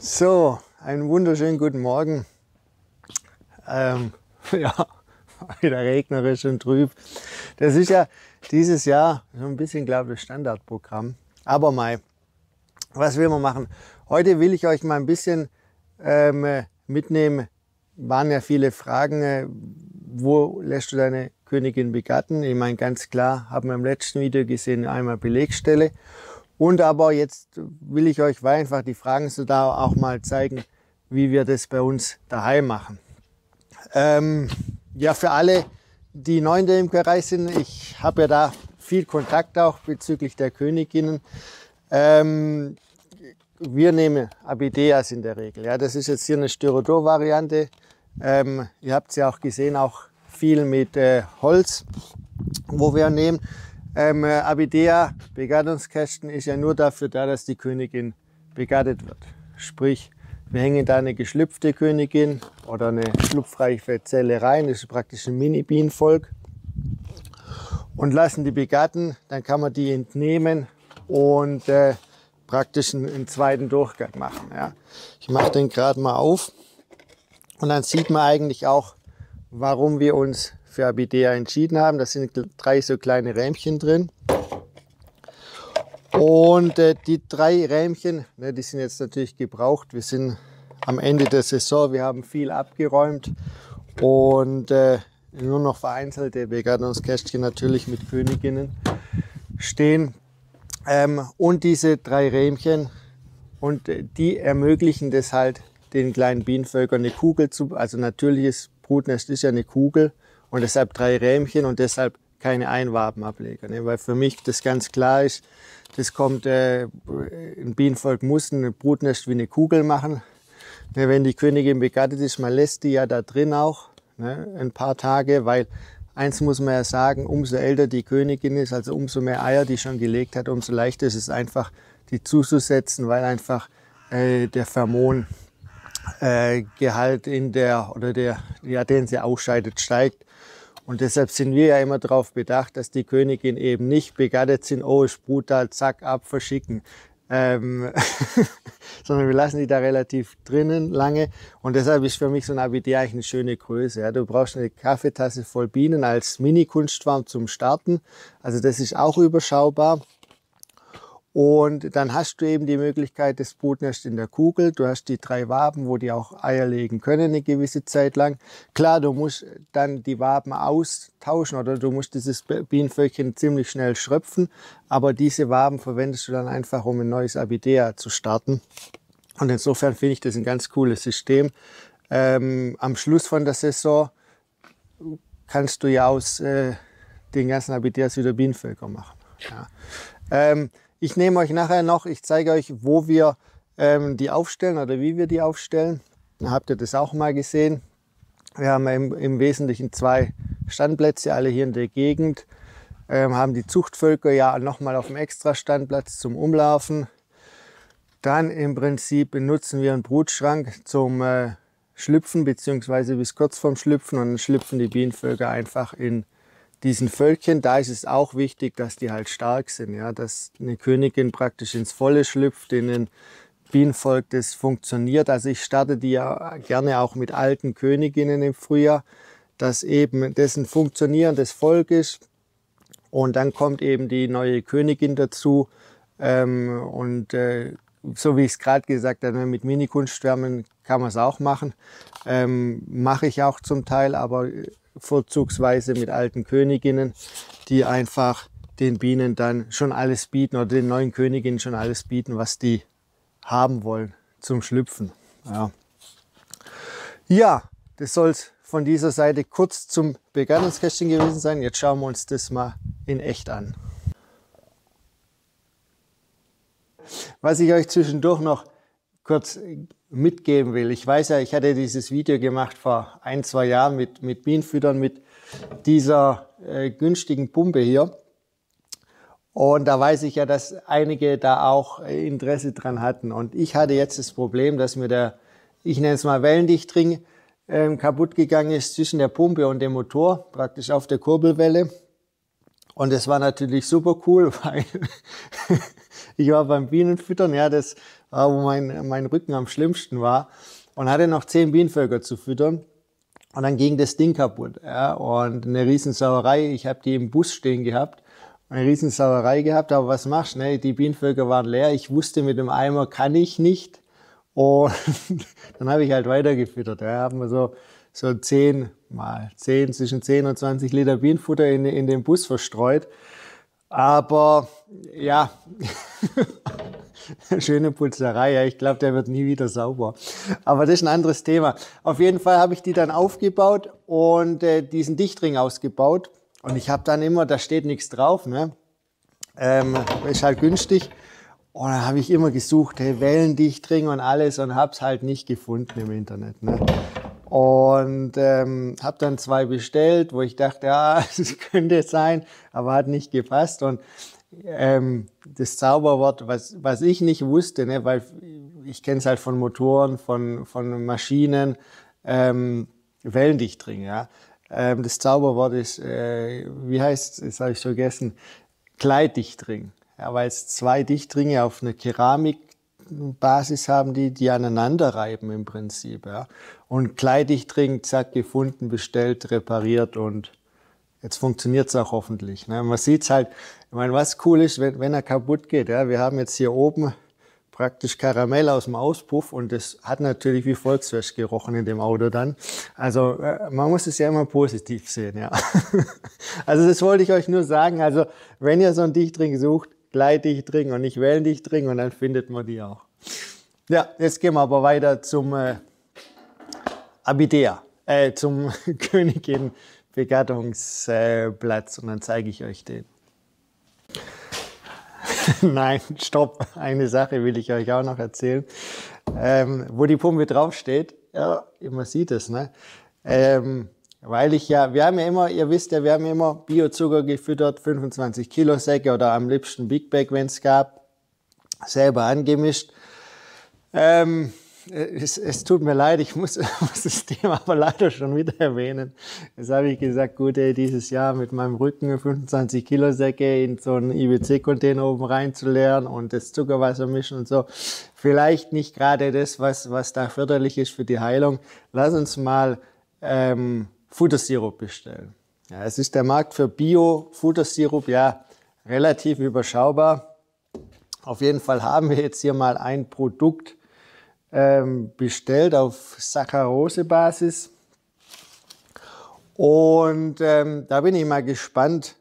So, einen wunderschönen guten Morgen. Ja, wieder regnerisch und trüb. Das ist ja dieses Jahr so ein bisschen, glaube ich, das Standardprogramm. Aber mal, was will man machen? Heute will ich euch mal ein bisschen mitnehmen. Waren ja viele Fragen, wo lässt du deine Königin begatten? Ich meine, ganz klar, haben wir im letzten Video gesehen, einmal Belegstelle. Und aber jetzt will ich euch, weil einfach die Fragen so da, auch mal zeigen, wie wir das bei uns daheim machen. Ja, für alle, die neu in der Imkerei sind, ich habe ja da viel Kontakt auch bezüglich der Königinnen. Wir nehmen Abideas in der Regel. Ja, das ist jetzt hier eine Styrodor-Variante. Ihr habt es ja auch gesehen, auch viel mit Holz, wo wir nehmen. Abidea, Begattungskästen, ist ja nur dafür da, dass die Königin begattet wird. Sprich, wir hängen da eine geschlüpfte Königin oder eine schlupfreiche Zelle rein, das ist praktisch ein Mini-Bienenvolk, und lassen die begatten. Dann kann man die entnehmen und praktisch einen zweiten Durchgang machen. Ja. Ich mache den gerade mal auf und dann sieht man eigentlich auch, warum wir uns für Abidea entschieden haben. Da sind 3 so kleine Rähmchen drin. Und die 3 Rähmchen, die sind jetzt natürlich gebraucht. Wir sind am Ende der Saison, wir haben viel abgeräumt und nur noch vereinzelte Begattungskästchen natürlich mit Königinnen stehen. Und diese 3 Rähmchen, und die ermöglichen das halt den kleinen Bienenvölkern eine Kugel zu, also natürliches Brutnest ist ja eine Kugel. Und deshalb 3 Rähmchen und deshalb keine Einwabenableger. Ne? Weil für mich das ganz klar ist, das kommt, ein Bienenvolk muss ein Brutnest wie eine Kugel machen. Ne? Wenn die Königin begattet ist, man lässt die ja da drin auch, ne? Ein paar Tage, weil eins muss man ja sagen, umso älter die Königin ist, also umso mehr Eier die schon gelegt hat, umso leichter ist es einfach, die zuzusetzen, weil einfach der Pheromongehalt in der, oder den sie ausscheidet, steigt. Und deshalb sind wir ja immer darauf bedacht, dass die Königin eben nicht begattet sind, oh, ist brutal, zack, ab, verschicken. Sondern wir lassen die da relativ drinnen lange. Und deshalb ist für mich so ein Abidea eigentlich eine schöne Größe. Ja. Du brauchst eine Kaffeetasse voll Bienen als Mini-Kunstfarm zum Starten. Also das ist auch überschaubar. Und dann hast du eben die Möglichkeit des Brutnest in der Kugel. Du hast die 3 Waben, wo die auch Eier legen können eine gewisse Zeit lang. Klar, du musst dann die Waben austauschen oder du musst dieses Bienenvölkchen ziemlich schnell schröpfen. Aber diese Waben verwendest du dann einfach, um ein neues Abidea zu starten. Und insofern finde ich das ein ganz cooles System. Am Schluss von der Saison kannst du ja aus den ganzen Abideas wieder Bienenvölker machen. Ja. Ich nehme euch nachher noch, ich zeige euch, wo wir die aufstellen oder wie wir die aufstellen. Dann habt ihr das auch mal gesehen. Wir haben im Wesentlichen 2 Standplätze, alle hier in der Gegend. Haben die Zuchtvölker ja nochmal auf dem Extra-Standplatz zum Umlaufen. Dann im Prinzip benutzen wir einen Brutschrank zum Schlüpfen, beziehungsweise bis kurz vorm Schlüpfen, und dann schlüpfen die Bienenvölker einfach in diesen Völkchen. Da ist es auch wichtig, dass die halt stark sind, ja, dass eine Königin praktisch ins Volle schlüpft, in ein Bienenvolk, das funktioniert. Also ich starte die ja gerne auch mit alten Königinnen im Frühjahr, dass eben das ein funktionierendes Volk ist. Und dann kommt eben die neue Königin dazu. So wie ich es gerade gesagt habe, mit Mini-Kunstschwärmen kann man es auch machen. Mache ich auch zum Teil, aber vorzugsweise mit alten Königinnen, die einfach den Bienen dann schon alles bieten oder den neuen Königinnen schon alles bieten, was die haben wollen zum Schlüpfen. Ja, das soll es von dieser Seite kurz zum Begattungskästchen gewesen sein. Jetzt schauen wir uns das mal in echt an. Was ich euch zwischendurch noch kurz mitgeben will. Ich weiß ja, ich hatte dieses Video gemacht vor 1, 2 Jahren mit Bienenfüttern, mit dieser günstigen Pumpe hier. Und da weiß ich ja, dass einige da auch Interesse dran hatten. Und ich hatte jetzt das Problem, dass mir der, ich nenne es mal Wellendichtring, kaputt gegangen ist zwischen der Pumpe und dem Motor, praktisch auf der Kurbelwelle. Und das war natürlich super cool, weil ich war beim Bienenfüttern, ja, das wo mein Rücken am schlimmsten war. Und hatte noch 10 Bienenvölker zu füttern. Und dann ging das Ding kaputt. Ja, und eine Riesensauerei. Ich habe die im Bus stehen gehabt. Eine Riesensauerei gehabt. Aber was machst du? Ne? Die Bienenvölker waren leer. Ich wusste, mit dem Eimer kann ich nicht. Und dann habe ich halt weitergefüttert. Ja, haben wir so 10 mal 10, zwischen 10 und 20 Liter Bienenfutter in den Bus verstreut. Aber ja, schöne Putzerei. Ja, ich glaube, der wird nie wieder sauber. Aber das ist ein anderes Thema. Auf jeden Fall habe ich die dann aufgebaut und diesen Dichtring ausgebaut. Und ich habe dann immer, da steht nichts drauf, ne? Ist halt günstig. Und dann habe ich immer gesucht, hey, Wellendichtring und alles und habe es halt nicht gefunden im Internet. Ne? Und habe dann 2 bestellt, wo ich dachte, ja, das könnte sein, aber hat nicht gepasst. Und das Zauberwort, was ich nicht wusste, ne, weil ich kenne es halt von Motoren, von Maschinen, Wellendichtring. Ja? Das Zauberwort ist, wie heißt es, das habe ich vergessen, Gleitdichtring. Ja, weil es 2 Dichtringe auf einer Keramikbasis haben, die aneinander reiben im Prinzip. Ja. Und Gleitdichtring, zack, gefunden, bestellt, repariert und jetzt funktioniert es auch hoffentlich. Ne. Man sieht es halt, ich meine, was cool ist, wenn er kaputt geht. Ja. Wir haben jetzt hier oben praktisch Karamell aus dem Auspuff und das hat natürlich wie Volksfest gerochen in dem Auto dann. Also man muss es ja immer positiv sehen. Ja. Also das wollte ich euch nur sagen. Also wenn ihr so einen Dichtring sucht, Gleitdichtring und nicht Wellendichtring und dann findet man die auch. Ja, jetzt gehen wir aber weiter zum Abidea, zum Königin-Begattungsplatz und dann zeige ich euch den. Nein, stopp, eine Sache will ich euch auch noch erzählen. Wo die Pumpe draufsteht, ja, man sieht es, ne? Weil wir haben ja immer, ihr wisst ja, wir haben immer Biozucker gefüttert, 25 Kilo Säcke oder am liebsten Big Bag, wenn es gab, selber angemischt. Es tut mir leid, ich muss das Thema aber leider schon wieder erwähnen. Jetzt habe ich gesagt, gut, dieses Jahr mit meinem Rücken 25 Kilo Säcke in so einen IWC-Container oben reinzuleeren und das Zuckerwasser mischen und so. Vielleicht nicht gerade das, was da förderlich ist für die Heilung. Lass uns mal Futtersirup bestellen. Ja, es ist der Markt für Bio-Futtersirup, ja, relativ überschaubar. Auf jeden Fall haben wir jetzt hier mal ein Produkt bestellt auf Saccharose-Basis. Und da bin ich mal gespannt.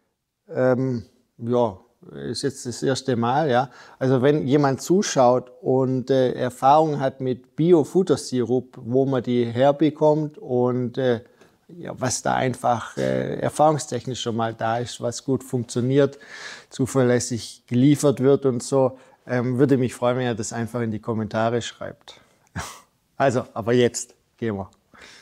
Ja, ist jetzt das erste Mal. Ja. Also wenn jemand zuschaut und Erfahrung hat mit Bio-Futtersirup, wo man die herbekommt und ja, was da einfach erfahrungstechnisch schon mal da ist, was gut funktioniert, zuverlässig geliefert wird und so, würde mich freuen, wenn ihr das einfach in die Kommentare schreibt. Also, aber jetzt gehen wir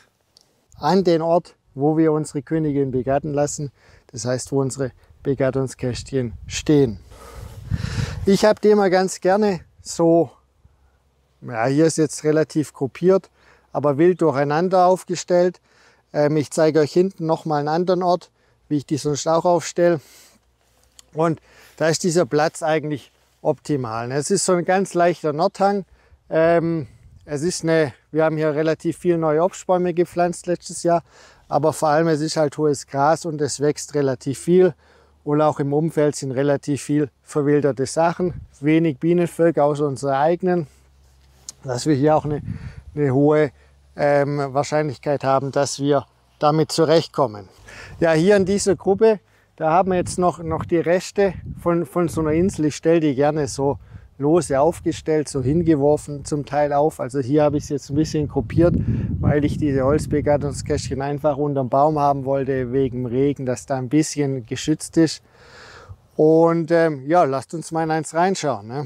an den Ort, wo wir unsere Königin begatten lassen. Das heißt, wo unsere Begattungskästchen stehen. Ich habe die immer ganz gerne so, ja, hier ist jetzt relativ gruppiert, aber wild durcheinander aufgestellt. Ich zeige euch hinten nochmal einen anderen Ort, wie ich die sonst auch aufstelle. Und da ist dieser Platz eigentlich optimal. Es ist so ein ganz leichter Nordhang. Wir haben hier relativ viele neue Obstbäume gepflanzt letztes Jahr, aber vor allem es ist halt hohes Gras und es wächst relativ viel und auch im Umfeld sind relativ viel verwilderte Sachen. Wenig Bienenvölker außer unsere eigenen, dass wir hier auch eine hohe Wahrscheinlichkeit haben, dass wir damit zurechtkommen. Ja, hier in dieser Gruppe, da haben wir jetzt noch die Reste von so einer Insel. Ich stelle die gerne so lose aufgestellt, so hingeworfen zum Teil auf. Also hier habe ich es jetzt ein bisschen gruppiert, weil ich diese Holzbegattungskästchen einfach unterm Baum haben wollte, wegen Regen, dass da ein bisschen geschützt ist. Und ja, lasst uns mal in eins reinschauen. Ne?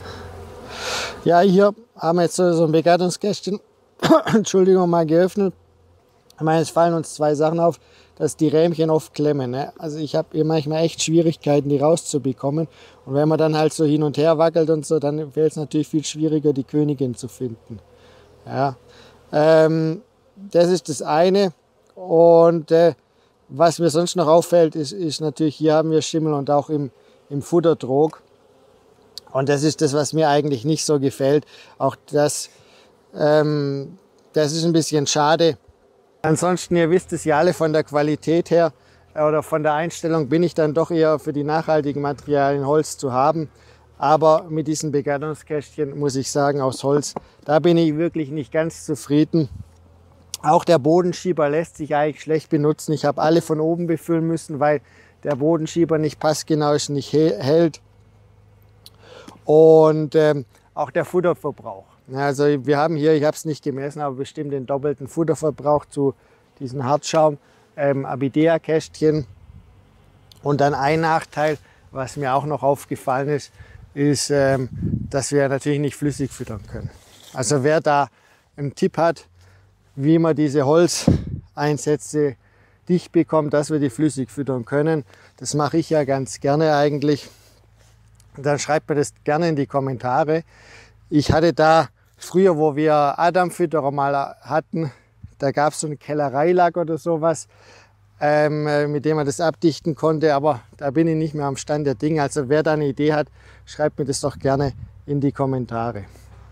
Ja, hier haben wir jetzt so ein Begattungskästchen, Entschuldigung, mal geöffnet. Ich meine, es fallen uns 2 Sachen auf, dass die Rähmchen oft klemmen. Ne? Also ich habe hier manchmal echt Schwierigkeiten, die rauszubekommen. Und wenn man dann halt so hin und her wackelt und so, dann fällt es natürlich viel schwieriger, die Königin zu finden. Ja, das ist das eine. Und was mir sonst noch auffällt, ist natürlich, hier haben wir Schimmel und auch im Futtertrog. Und das ist das, was mir eigentlich nicht so gefällt. Auch das ist ein bisschen schade. Ansonsten, ihr wisst es ja alle, von der Qualität her oder von der Einstellung bin ich dann doch eher für die nachhaltigen Materialien Holz zu haben. Aber mit diesen Begattungskästchen muss ich sagen, aus Holz, da bin ich wirklich nicht ganz zufrieden. Auch der Bodenschieber lässt sich eigentlich schlecht benutzen. Ich habe alle von oben befüllen müssen, weil der Bodenschieber nicht passgenau ist, nicht hält. Und auch der Futterverbrauch. Also wir haben hier, ich habe es nicht gemessen, aber bestimmt den doppelten Futterverbrauch zu diesen Hartschaum Abidea-Kästchen. Und dann ein Nachteil, was mir auch noch aufgefallen ist, dass wir natürlich nicht flüssig füttern können. Also wer da einen Tipp hat, wie man diese Holzeinsätze dicht bekommt, dass wir die flüssig füttern können, das mache ich ja ganz gerne eigentlich. Dann schreibt mir das gerne in die Kommentare. Ich hatte da früher, wo wir Adamfütterer mal hatten, da gab es so einen Kellereilack oder sowas, mit dem man das abdichten konnte, aber da bin ich nicht mehr am Stand der Dinge. Also wer da eine Idee hat, schreibt mir das doch gerne in die Kommentare.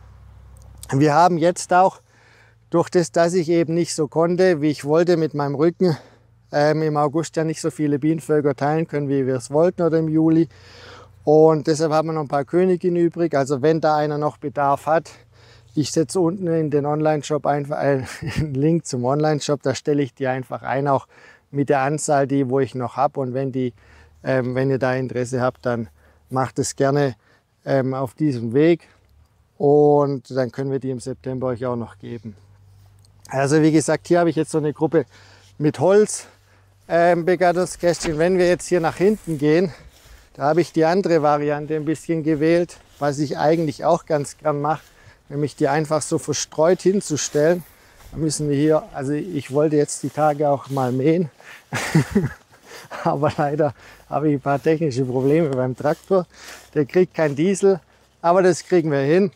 Wir haben jetzt auch, durch das, dass ich eben nicht so konnte, wie ich wollte mit meinem Rücken, im August ja nicht so viele Bienenvölker teilen können, wie wir es wollten, oder im Juli. Und deshalb haben wir noch ein paar Königinnen übrig. Also wenn da einer noch Bedarf hat, ich setze unten in den Online-Shop einfach einen Link zum Online-Shop, da stelle ich die einfach ein, auch mit der Anzahl, wo ich noch habe. Und wenn ihr da Interesse habt, dann macht es gerne auf diesem Weg. Und dann können wir die im September euch auch noch geben. Also wie gesagt, hier habe ich jetzt so eine Gruppe mit Holz Begattungskästchen. Wenn wir jetzt hier nach hinten gehen, da habe ich die andere Variante ein bisschen gewählt, was ich eigentlich auch ganz gern mache, nämlich die einfach so verstreut hinzustellen. Da müssen wir hier, also ich wollte jetzt die Tage auch mal mähen, aber leider habe ich ein paar technische Probleme beim Traktor. Der kriegt kein Diesel, aber das kriegen wir hin.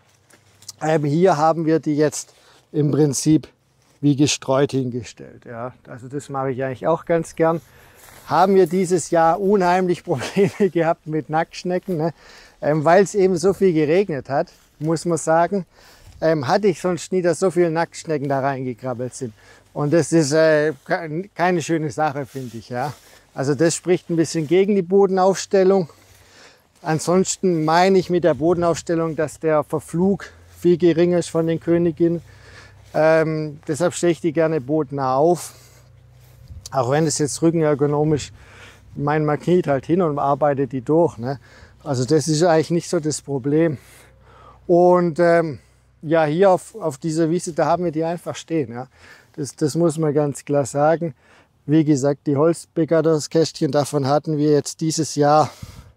Hier haben wir die jetzt im Prinzip wie gestreut hingestellt. Ja, also das mache ich eigentlich auch ganz gern. Haben wir dieses Jahr unheimlich Probleme gehabt mit Nacktschnecken, ne? Weil es eben so viel geregnet hat, muss man sagen, hatte ich sonst nie, dass so viele Nacktschnecken da reingekrabbelt sind. Und das ist keine schöne Sache, finde ich. Ja? Also das spricht ein bisschen gegen die Bodenaufstellung. Ansonsten meine ich mit der Bodenaufstellung, dass der Verflug viel geringer ist von den Königinnen. Deshalb stelle ich die gerne bodennah auf. Auch wenn es jetzt rückenergonomisch, man kniet halt hin und arbeitet die durch. Ne? Also das ist eigentlich nicht so das Problem. Und ja, hier auf dieser Wiese, da haben wir die einfach stehen. Ja? Das muss man ganz klar sagen. Wie gesagt, die Holzbegattungskästchen, davon hatten wir jetzt dieses Jahr,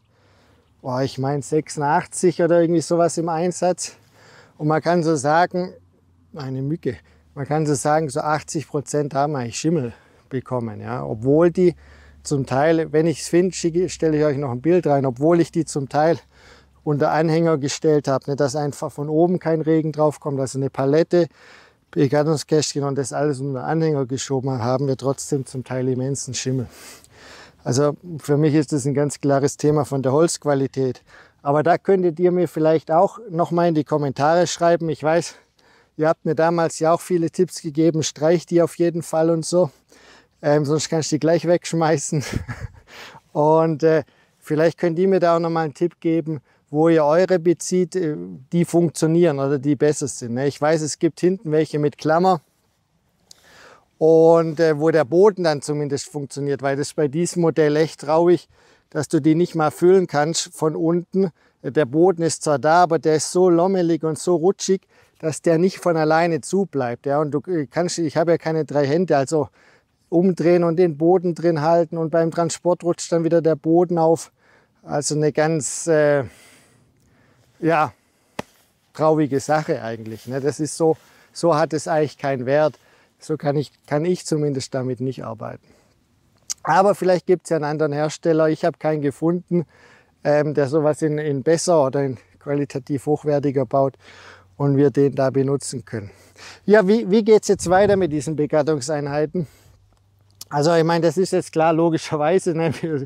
ich meine 86 oder irgendwie sowas im Einsatz. Und man kann so sagen, eine Mücke, man kann so sagen, so 80% haben eigentlich Schimmel bekommen. Ja? Obwohl die zum Teil, wenn ich es finde, stelle ich euch noch ein Bild rein, obwohl ich die zum Teil unter Anhänger gestellt habe, ne, dass einfach von oben kein Regen drauf kommt, also eine Palette, Begattungskästchen und das alles unter Anhänger geschoben haben wir trotzdem zum Teil immensen Schimmel. Also für mich ist das ein ganz klares Thema von der Holzqualität. Aber da könntet ihr mir vielleicht auch noch mal in die Kommentare schreiben. Ich weiß, ihr habt mir damals ja auch viele Tipps gegeben, streich die auf jeden Fall und so. Sonst kannst du die gleich wegschmeißen. Und vielleicht könnt ihr mir da auch noch mal einen Tipp geben, wo ihr eure bezieht, die funktionieren oder die besser sind. Ich weiß, es gibt hinten welche mit Klammer und wo der Boden dann zumindest funktioniert, weil das ist bei diesem Modell echt traurig, dass du die nicht mal füllen kannst von unten. Der Boden ist zwar da, aber der ist so lommelig und so rutschig, dass der nicht von alleine zubleibt. Ja, und du kannst, ich habe ja keine 3 Hände, also umdrehen und den Boden drin halten und beim Transport rutscht dann wieder der Boden auf. Also eine ganz ja, traurige Sache eigentlich. Ne? Das ist so hat es eigentlich keinen Wert. So kann ich zumindest damit nicht arbeiten. Aber vielleicht gibt es ja einen anderen Hersteller. Ich habe keinen gefunden, der sowas in besser oder in qualitativ hochwertiger baut und wir den da benutzen können. Ja, wie geht es jetzt weiter mit diesen Begattungseinheiten? Also ich meine, das ist jetzt klar, logischerweise, ne?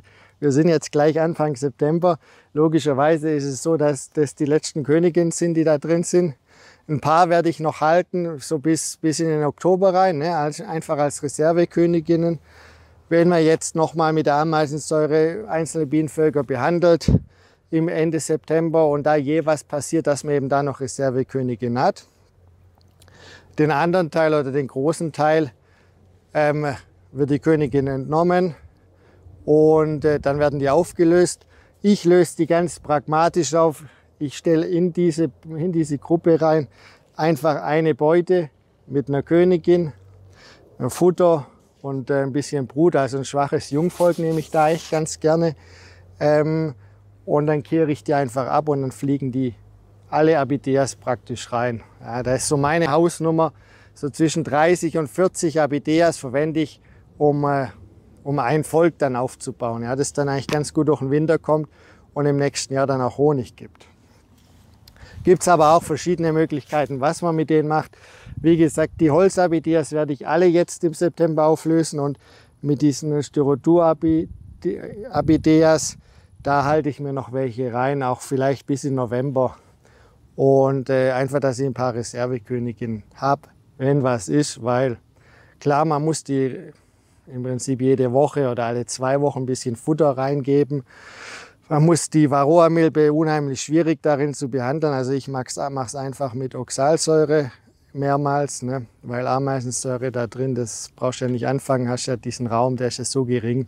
Wir sind jetzt gleich Anfang September. Logischerweise ist es so, dass das die letzten Königinnen sind, die da drin sind. Ein paar werde ich noch halten, so bis in den Oktober rein, ne? Einfach als Reserveköniginnen. Wenn man jetzt nochmal mit der Ameisensäure einzelne Bienenvölker behandelt im Ende September und da je was passiert, dass man eben da noch Reservekönigin hat. Den anderen Teil oder den großen Teil wird die Königin entnommen und dann werden die aufgelöst. Ich löse die ganz pragmatisch auf. Ich stelle in diese Gruppe rein einfach eine Beute mit einer Königin, ein Futter und ein bisschen Brut, also ein schwaches Jungvolk nehme ich da echt ganz gerne. Und dann kehre ich die einfach ab und dann fliegen die alle Abideas praktisch rein. Ja, das ist so meine Hausnummer. So zwischen 30 und 40 Abideas verwende ich, um ein Volk dann aufzubauen. Ja, das dann eigentlich ganz gut durch den Winter kommt und im nächsten Jahr dann auch Honig gibt. Gibt es aber auch verschiedene Möglichkeiten, was man mit denen macht. Wie gesagt, die Holzabideas werde ich alle jetzt im September auflösen und mit diesen Styrodur-Abideas, da halte ich mir noch welche rein, auch vielleicht bis in November. Und einfach, dass ich ein paar Reserveköniginnen habe, wenn was ist, weil klar, man muss die im Prinzip jede Woche oder alle 2 Wochen ein bisschen Futter reingeben. Man muss die Varroa-Milbe unheimlich schwierig darin zu behandeln. Also ich mache es einfach mit Oxalsäure mehrmals, ne? Weil Ameisensäure da drin, das brauchst du ja nicht anfangen, hast ja diesen Raum, der ist ja so gering.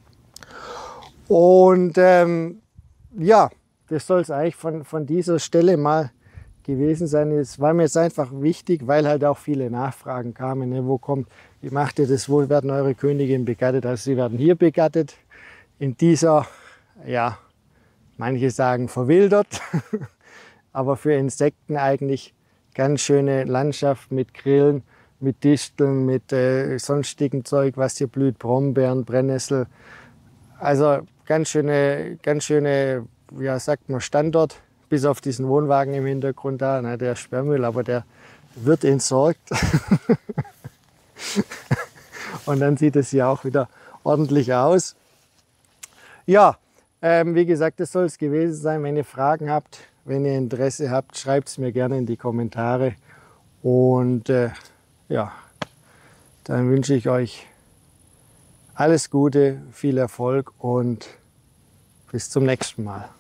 Und ja, das soll es eigentlich von dieser Stelle mal gewesen sein. Es war mir jetzt einfach wichtig, weil halt auch viele Nachfragen kamen. Ne? Wie macht ihr das? Wo werden eure Königinnen begattet? Also sie werden hier begattet, in dieser, ja, manche sagen verwildert, aber für Insekten eigentlich ganz schöne Landschaft mit Grillen, mit Disteln, mit sonstigem Zeug, was hier blüht, Brombeeren, Brennnessel. Also ganz schöne, ja, sagt man, Standort, bis auf diesen Wohnwagen im Hintergrund da, ne, der Sperrmüll, aber der wird entsorgt. Und dann sieht es hier auch wieder ordentlich aus. Ja, wie gesagt, das soll es gewesen sein. Wenn ihr Fragen habt, wenn ihr Interesse habt, schreibt es mir gerne in die Kommentare. Und ja, dann wünsche ich euch alles Gute, viel Erfolg und bis zum nächsten Mal.